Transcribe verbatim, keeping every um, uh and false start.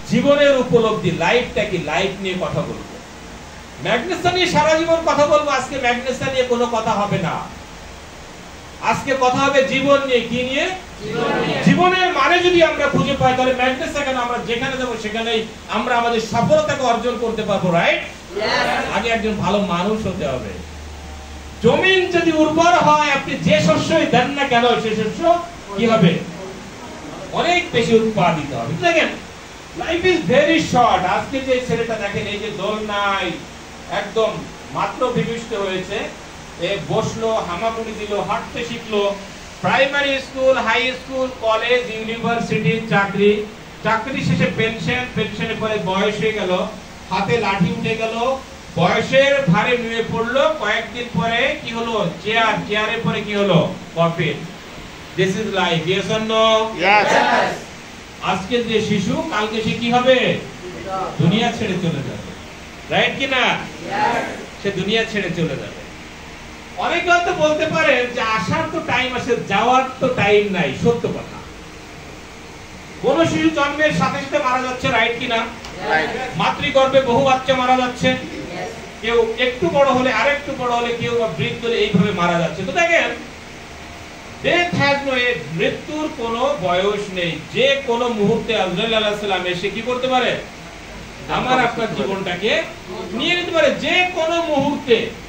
জীবনের উপলব্ধি, লাইফটা কি, লাইফ নিয়ে কথা বলবো। ম্যাগনেসটা নিয়ে সারা জীবন কথা বলবো, আজকে ম্যাগনেসটা নিয়ে কোনো কথা হবে না। আজকে কথা হবে জীবন নিয়ে। কি নিয়ে? জীবনের মানে যদি আমরা খুঁজে পাই তাহলে ম্যাগনেসটা কেন, আমরা যেখানে যাবো সেখানেই আমরা আমাদের সফলতাকে অর্জন করতে পারবো, রাইট? আগে একজন ভালো মানুষ হতে হবে। জমিন যদি উর্বর হয়, আপনি যে শস্যই দেন না কেন সে শস্য কি হবে? অনেক বেশি উৎপাদিত হবে। দেখেন, লাইফ ইজ ভেরি শর্ট। আজকে যে ছেলেটা দেখেন, এই যে দোলনায় একদম মাত্র বিভূষিত হয়েছে, এ বসলো, হামাগুড়ি দিল, হাঁটতে শিখলো, primary school, high school, college, university, চাকরি, চাকরি শেষে পেনশন, পেনশনের পরে বয়স হয়ে গেল, হাতে লাঠি উঠে গেল, বয়সের ভারে নুয়ে পড়লো, কয়েকদিন পরে কি হলো? চেয়ার, চেয়ারের পরে কি হলো? Coffin. This is life, yes or no? Yes. আজকে যে শিশু, কালকে সে কি হবে? দুনিয়া ছেড়ে চলে যাবে, রাইট কি না? সে দুনিয়া ছেড়ে চলে যাবে। অনেকে হয়তো বলতে পারে যে আসার তো টাইম আছে, যাওয়ার তো টাইম নাই। সত্য কথা। কোন শিশু জন্মের সাথে সাথে মারা যাচ্ছে, রাইট কি না? মাতৃগর্ভে বহু বাচ্চা মারা যাচ্ছে, কেউ একটু বড় হলে, আরেকটু বড় হলে, কেউ বা বৃদ্ধ হলে এইভাবে মারা যাচ্ছে। তো দেখেন, ডেথ হ্যাজ নো এজ, মৃত্যুর কোনো বয়স নেই। যে কোনো মুহূর্তে আজরাইল আলাইহিস সালাম এসে কি করতে পারে? আমার আপনার জীবনটাকে নিয়ে নিতে পারে, যে কোনো মুহূর্তে।